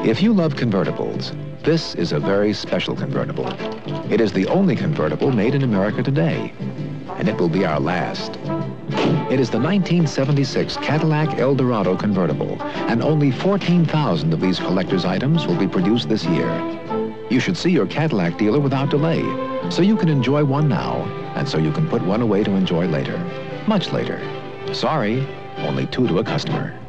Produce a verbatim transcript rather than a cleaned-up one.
If you love convertibles, this is a very special convertible. It is the only convertible made in America today, and it will be our last. It is the nineteen seventy-six Cadillac Eldorado convertible, and only fourteen thousand of these collector's items will be produced this year. You should see your Cadillac dealer without delay, so you can enjoy one now, and so you can put one away to enjoy later. Much later. Sorry, only two to a customer.